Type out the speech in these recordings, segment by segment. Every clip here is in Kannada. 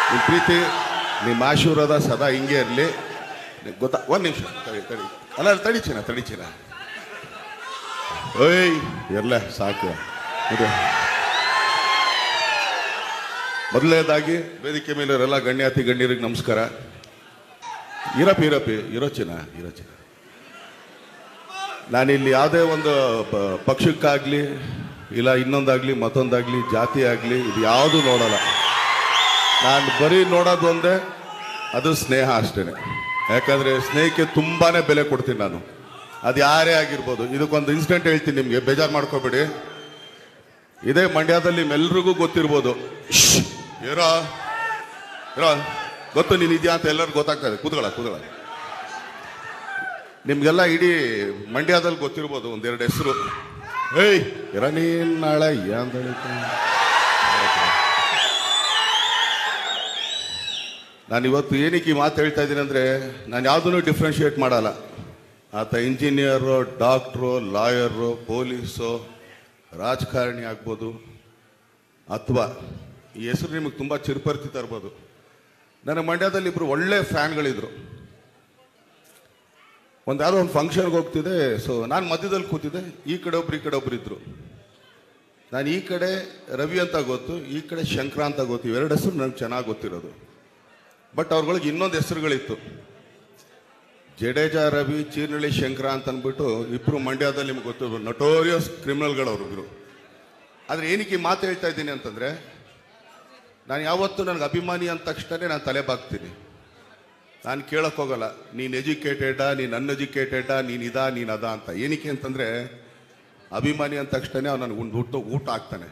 ನಿಮ್ಮ ಪ್ರೀತಿ ನಿಮ್ಮ ಆಶೀರ್ವಾದ ಸದಾ ಹಿಂಗೆ ಇರಲಿ. ಗೊತ್ತಾ? ಒಂದು ನಿಮಿಷ ಅಲ್ಲ, ತಡಿಚಿನ ಓಯ್ ಇರಲ್ಲ ಸಾಕು. ಮೊದಲನೇದಾಗಿ ವೇದಿಕೆ ಮೇಲೆ ಇರೋಲ್ಲ ಗಣ್ಯಾತಿ ಗಣ್ಯರಿಗೆ ನಮಸ್ಕಾರ. ಇರೋಚಿನ ನಾನಿಲ್ಲಿ ಯಾವುದೇ ಒಂದು ಪಕ್ಷಕ್ಕಾಗಲಿ ಇಲ್ಲ ಇನ್ನೊಂದಾಗಲಿ ಮತ್ತೊಂದಾಗಲಿ ಜಾತಿ ಆಗಲಿ ಇದು ಯಾವುದು ನೋಡಲ್ಲ. ನಾನು ಬರೀ ನೋಡೋದು ಒಂದೇ, ಅದು ಸ್ನೇಹ ಅಷ್ಟೇ. ಯಾಕಂದರೆ ಸ್ನೇಹಕ್ಕೆ ತುಂಬಾ ಬೆಲೆ ಕೊಡ್ತೀನಿ ನಾನು, ಅದು ಯಾರೇ ಆಗಿರ್ಬೋದು. ಇದಕ್ಕೊಂದು ಇನ್ಸಿಡೆಂಟ್ ಹೇಳ್ತೀನಿ ನಿಮಗೆ, ಬೇಜಾರು ಮಾಡ್ಕೋಬೇಡಿ. ಇದೇ ಮಂಡ್ಯದಲ್ಲಿ ನಿಮ್ಮೆಲ್ರಿಗೂ ಗೊತ್ತಿರ್ಬೋದು. ಇರೋ ಗೊತ್ತು ನೀನು ಇದೆಯಾ ಅಂತ ಎಲ್ಲರಿಗೂ ಗೊತ್ತಾಗ್ತದೆ. ಕೂತ್ಕೊಳ್ಳ ನಿಮ್ಗೆಲ್ಲ ಇಡೀ ಮಂಡ್ಯದಲ್ಲಿ ಗೊತ್ತಿರ್ಬೋದು ಒಂದೆರಡು ಹೆಸರು. ಏಯ್ ಇರ ನೀನ್ ನಾಳೆ ನಾನು ಇವತ್ತು ಏನಕ್ಕೆ ಈ ಮಾತು ಹೇಳ್ತಾ ಇದ್ದೀನಿ ಅಂದರೆ, ನಾನು ಯಾವುದನ್ನು ಡಿಫ್ರೆನ್ಷಿಯೇಟ್ ಮಾಡಲ್ಲ. ಆತ ಇಂಜಿನಿಯರು, ಡಾಕ್ಟ್ರು, ಲಾಯರು, ಪೊಲೀಸು, ರಾಜಕಾರಣಿ ಆಗ್ಬೋದು, ಅಥವಾ ಈ ಹೆಸರು ನಿಮಗೆ ತುಂಬ ಚಿರುಪರಿಚಿತ ಇರ್ಬೋದು. ನನ್ನ ಮಂಡ್ಯದಲ್ಲಿ ಇಬ್ಬರು ಒಳ್ಳೆ ಫ್ಯಾನ್ಗಳಿದ್ರು. ಯಾವುದೋ ಒಂದು ಫಂಕ್ಷನ್ಗೆ ಹೋಗ್ತಿದ್ದೆ. ಸೊ ನಾನು ಮಧ್ಯದಲ್ಲಿ ಕೂತಿದ್ದೆ, ಈ ಕಡೆ ಒಬ್ರು ಇದ್ರು. ನಾನು ಈ ಕಡೆ ರವಿ ಅಂತ ಗೊತ್ತು, ಈ ಕಡೆ ಶಂಕರ ಅಂತ ಗೊತ್ತು. ಇವೆರಡು ಹೆಸರು ನನಗೆ ಚೆನ್ನಾಗಿ ಗೊತ್ತಿರೋದು. ಬಟ್ ಅವ್ರಗಳಿಗೆ ಇನ್ನೊಂದು ಹೆಸರುಗಳಿತ್ತು, ಜಡೇಜಾ ರವಿ, ಚೀರ್ನಳ್ಳಿ ಶಂಕರ ಅಂತ ಅಂದ್ಬಿಟ್ಟು ಇಬ್ಬರು ಮಂಡ್ಯದಲ್ಲಿ ನಿಮ್ಗೆ ಗೊತ್ತು, ನಟೋರಿಯಸ್ ಕ್ರಿಮಿನಲ್ಗಳು ಅವ್ರಿಬ್ರು. ಆದರೆ ಏನಕ್ಕೆ ಮಾತು ಹೇಳ್ತಾ ಇದ್ದೀನಿ ಅಂತಂದರೆ, ನಾನು ಯಾವತ್ತೂ ನನಗೆ ಅಭಿಮಾನಿ ಅಂದ ತಕ್ಷಣ ನಾನು ತಲೆ ಬಾಗ್ತೀನಿ. ನಾನು ಕೇಳಕ್ಕೆ ಹೋಗಲ್ಲ ನೀನು ಎಜುಕೇಟೆಡಾ, ನೀನು ಅನ್ಎಜುಕೇಟೆಡಾ, ನೀನು ಅದ ಅಂತ. ಏನಕ್ಕೆ ಅಂತಂದರೆ, ಅಭಿಮಾನಿ ಅಂದ ತಕ್ಷಣ ಅವ್ನು ನನಗೆ ಊಟ ಹಾಕ್ತಾನೆ.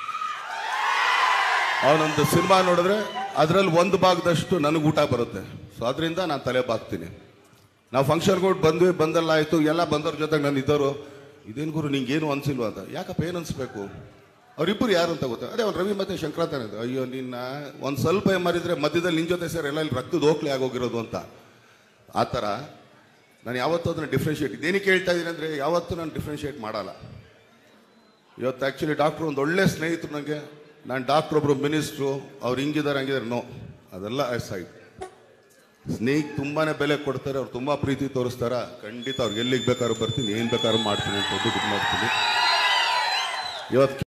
ಅವನೊಂದು ಸಿನಿಮಾ ನೋಡಿದ್ರೆ ಅದರಲ್ಲಿ ಒಂದು ಭಾಗದಷ್ಟು ನನಗೆ ಊಟ ಬರುತ್ತೆ. ಸೊ ಅದರಿಂದ ನಾನು ತಲೆ ಬಾಗ್ತೀನಿ. ನಾವು ಫಂಕ್ಷನ್ಗಳು ಬಂದೆಲ್ಲ ಆಯಿತು, ಎಲ್ಲ ಬಂದವ್ರ ಜೊತೆಗೆ ನಾನು ಇದ್ದವರು, ಇದೇನು ಗುರು ನಿಂಗೇನು ಅನಿಸಿಲ್ವ ಅಂತ. ಯಾಕಪ್ಪ ಏನು ಅನಿಸ್ಬೇಕು? ಅವರಿಬ್ಬರು ಯಾರು ಅಂತ ಗೊತ್ತಾ? ಅದೇ ಅವ್ನು ರವಿ ಮತ್ತು ಶಂಕರಾಂತನೇ. ಅಯ್ಯೋ ನಿನ್ನ ಒಂದು ಸ್ವಲ್ಪ ಮರಿದ್ರೆ ಮಧ್ಯದಲ್ಲಿ ನಿನ್ನ ಜೊತೆ ಸೇರಿ ಎಲ್ಲ ಇಲ್ಲಿ ರಕ್ತದ ಹೋಗ್ಲಿ ಆಗೋಗಿರೋದು ಅಂತ. ಆ ಥರ ನಾನು ಯಾವತ್ತೂ ಅದನ್ನು ಡಿಫ್ರೆನ್ಷಿಯೇಟ್, ಇದೇನಕ್ಕೆ ಹೇಳ್ತಾ ಇದ್ದೀನಿ ಅಂದರೆ, ಯಾವತ್ತೂ ನಾನು ಡಿಫ್ರೆನ್ಷಿಯೇಟ್ ಮಾಡಲ್ಲ. ಇವತ್ತು ಆ್ಯಕ್ಚುಲಿ ಡಾಕ್ಟ್ರು ಒಂದು ಒಳ್ಳೆ ಸ್ನೇಹಿತರು ನನಗೆ. ನಾನು ಡಾಕ್ಟ್ರ್ ಒಬ್ಬರು ಮಿನಿಸ್ಟ್ರು, ಅವ್ರು ಹಿಂಗಿದ್ದಾರೆ ಹಂಗಿದ್ದಾರೆ, ನೋ, ಅದೆಲ್ಲ ಸೈಡ್. ಸ್ನೇಹಿಗೆ ತುಂಬಾ ಬೆಲೆ ಕೊಡ್ತಾರೆ, ಅವ್ರು ತುಂಬ ಪ್ರೀತಿ ತೋರಿಸ್ತಾರೆ. ಖಂಡಿತ ಅವ್ರಿಗೆ ಎಲ್ಲಿಗೆ ಬೇಕಾದ್ರೂ ಬರ್ತೀನಿ, ಏನು ಬೇಕಾದ್ರೂ ಮಾಡ್ತೀನಿ ಅಂತ ಇದು ಮಾಡ್ತೀನಿ ಇವತ್ತು.